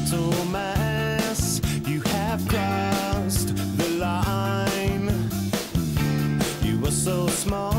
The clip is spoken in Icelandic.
little mess. You have crossed the line. You were so small.